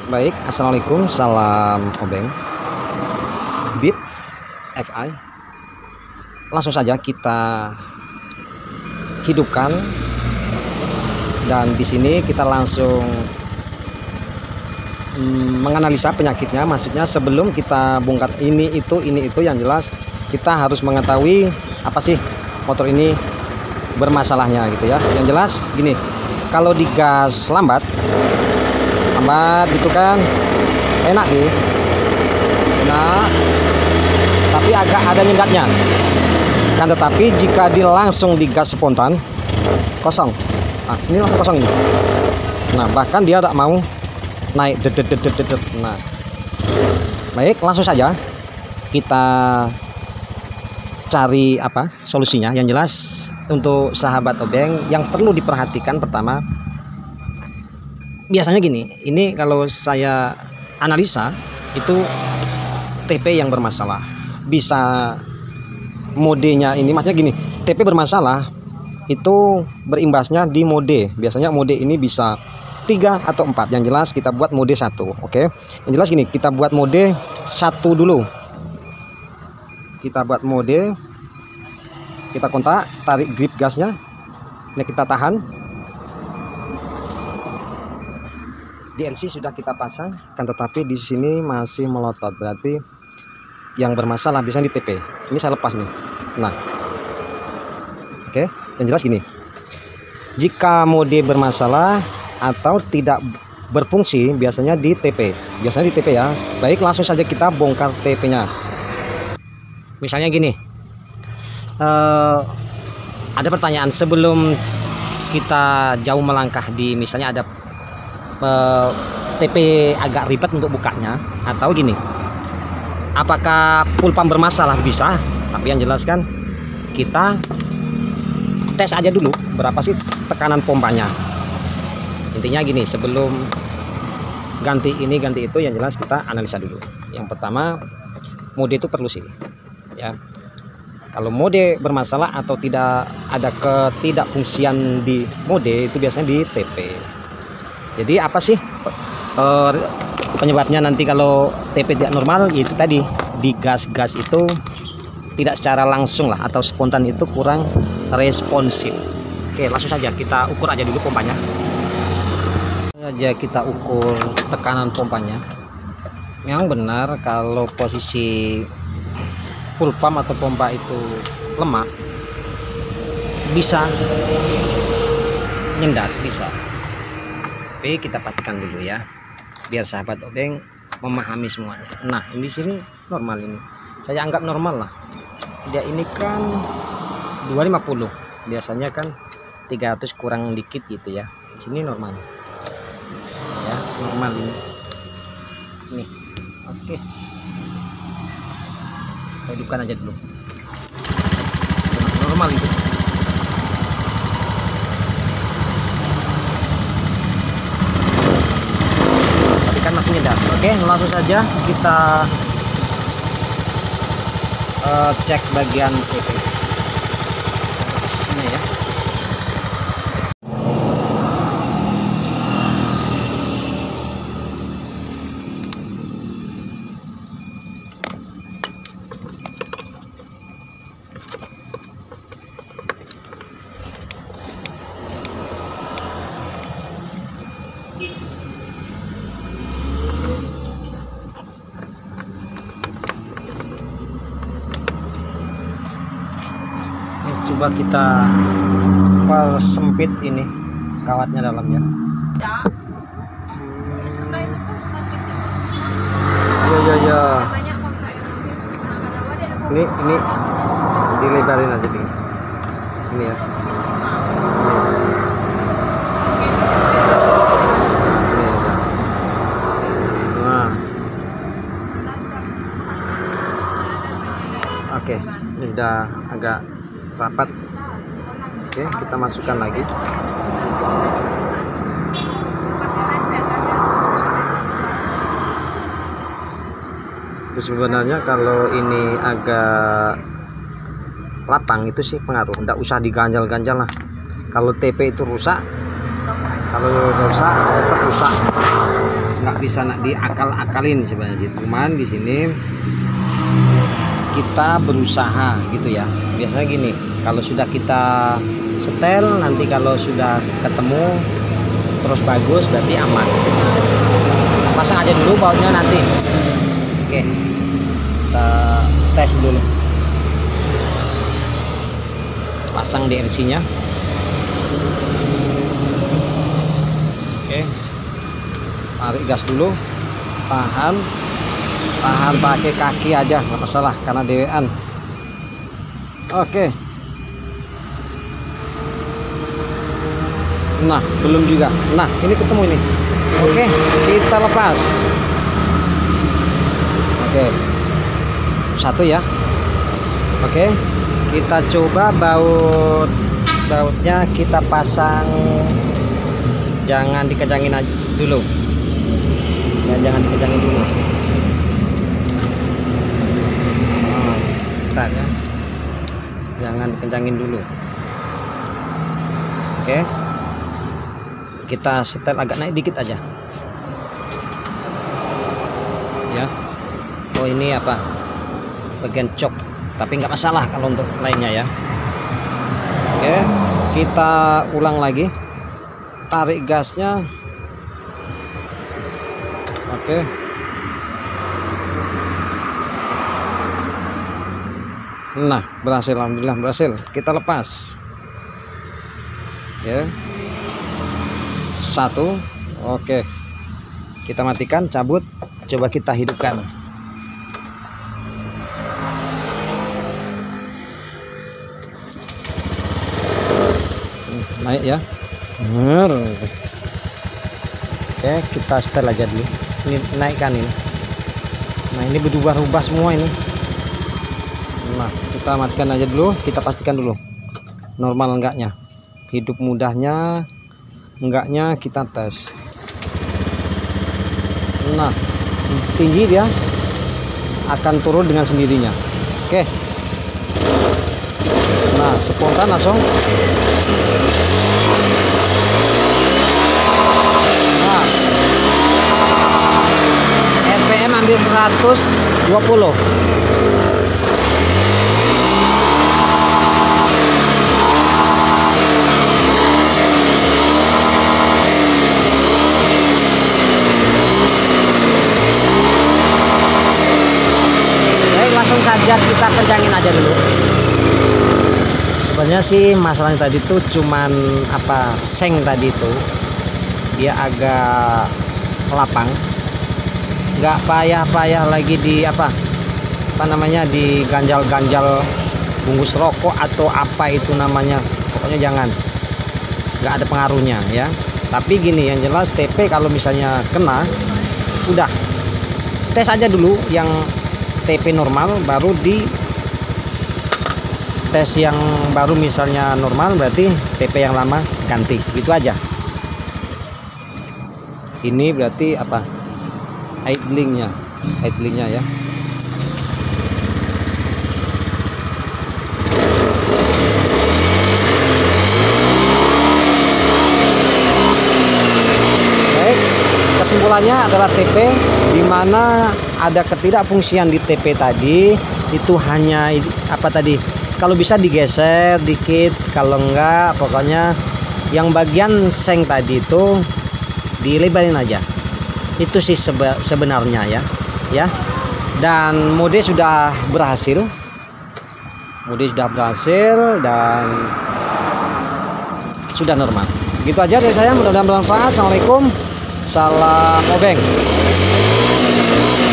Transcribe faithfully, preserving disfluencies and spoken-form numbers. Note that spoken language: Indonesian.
Baik, assalamualaikum, salam obeng, bit F I. Langsung saja kita hidupkan, dan di sini kita langsung mm, menganalisa penyakitnya. Maksudnya sebelum kita bongkar ini itu ini itu yang jelas kita harus mengetahui apa sih motor ini bermasalahnya gitu ya. Yang jelas gini, kalau digas lambat lambat gitu kan enak sih, enak, tapi agak ada nyengatnya kan. Tetapi jika di langsung digas spontan kosong, nah ini langsung kosong ini. Nah bahkan dia tak mau naik dedet dedet dedet. Nah baik, langsung saja kita cari apa solusinya. Yang jelas untuk sahabat obeng yang perlu diperhatikan pertama, biasanya gini, ini kalau saya analisa itu T P yang bermasalah. Bisa modenya ini, maksudnya gini, T P bermasalah itu berimbasnya di mode. Biasanya mode ini bisa tiga atau empat. Yang jelas kita buat mode satu. Oke, yang jelas gini, kita buat mode satu dulu. Kita buat mode, kita kontak, tarik grip gasnya, ini kita tahan. D L C sudah kita pasang, kan tetapi di sini masih melotot, berarti yang bermasalah biasanya di T P. Ini saya lepas nih. Nah, oke, yang jelas gini, jika mode bermasalah atau tidak berfungsi biasanya di T P, biasanya di T P ya. Baik, langsung saja kita bongkar T P-nya. Misalnya gini, uh, ada pertanyaan sebelum kita jauh melangkah di misalnya ada T P agak ribet untuk bukanya, atau gini, apakah full pump bermasalah? Bisa, tapi yang jelas kan kita tes aja dulu berapa sih tekanan pompanya. Intinya gini, sebelum ganti ini ganti itu, yang jelas kita analisa dulu. Yang pertama, mode itu perlu sih ya. Kalau mode bermasalah atau tidak ada ketidakfungsian di mode itu biasanya di T P. Jadi apa sih uh, penyebabnya nanti kalau T P tidak normal? Yaitu tadi di gas-gas itu tidak secara langsung lah atau spontan, itu kurang responsif. Oke, langsung saja kita ukur aja dulu pompanya. Saja kita ukur tekanan pompanya. Yang benar kalau posisi full pump atau pompa itu lemah, bisa nyendat, bisa. Tapi kita pastikan dulu ya, biar sahabat obeng memahami semuanya. Nah ini sini normal, ini saya anggap normal lah. Dia ini kan dua ratus lima puluh, biasanya kan tiga ratus kurang dikit gitu ya. Di sini normal ya, normal ini nih. Oke, kita hidupkan aja dulu, normal itu. Kan masih nyedat. Oke, langsung saja kita uh, cek bagian T P posisinya ya. Coba kita persempit ini kawatnya dalamnya. Ya ya ya. Ini ini dilebarin aja dingin. Ini ya. Ini aja. Nah. Oke, ini sudah agak rapat. Oke, kita masukkan lagi. Itu sebenarnya kalau ini agak lapang itu sih pengaruh, nggak usah diganjal-ganjal lah. Kalau T P itu rusak, kalau rusak tetap rusak, nggak bisa diakal-akalin sebenarnya, cuman di sini kita berusaha gitu ya. Biasanya gini, kalau sudah kita setel, nanti kalau sudah ketemu terus bagus berarti aman. Pasang aja dulu bautnya nanti. Oke, kita tes dulu, pasang D N C nya. Oke, tarik gas dulu, tahan tahan pakai kaki aja, nggak masalah karena dewean. Oke, nah belum juga, nah ini ketemu ini. Oke, kita lepas. Oke, satu ya. Oke, kita coba baut bautnya kita pasang, jangan dikejangin aja dulu ya, jangan dikejangin dulu. Oh, bentar ya, jangan dikencangin dulu. Oke, kita setel agak naik dikit aja ya. Oh ini apa, bagian cok, tapi nggak masalah kalau untuk lainnya ya. Oke, kita ulang lagi, tarik gasnya. Oke, nah berhasil, alhamdulillah berhasil. Kita lepas ya, satu. Oke, kita matikan, cabut, coba kita hidupkan. Naik ya. Oke, kita setel aja dulu. Ini naikkan ini. Nah ini berubah-ubah semua ini. Nah kita matikan aja dulu, kita pastikan dulu normal enggaknya, hidup mudahnya enggaknya kita tes. Nah tinggi dia akan turun dengan sendirinya. Oke, nah spontan langsung. Nah R P M ambil seratus dua puluh. Langsung saja kita kencangin aja dulu. Sebenarnya sih masalahnya tadi tuh cuman apa, seng tadi tuh dia agak lapang, nggak payah-payah lagi di apa apa namanya di ganjal-ganjal bungkus rokok atau apa itu namanya, pokoknya jangan, nggak ada pengaruhnya ya. Tapi gini, yang jelas T P kalau misalnya kena, udah tes aja dulu yang T P normal, baru di tes yang baru misalnya normal, berarti T P yang lama ganti, gitu aja. Ini berarti apa, idlingnya idlingnya ya. Baik, kesimpulannya adalah T P dimana ada ketidakfungsian di T P tadi itu hanya apa tadi, kalau bisa digeser dikit, kalau enggak pokoknya yang bagian seng tadi itu dilebarin aja. Itu sih sebenarnya ya ya. Dan mode sudah berhasil, mode sudah berhasil dan sudah normal. Gitu aja dari saya, mudah-mudahan bermanfaat. Assalamualaikum, salam obeng.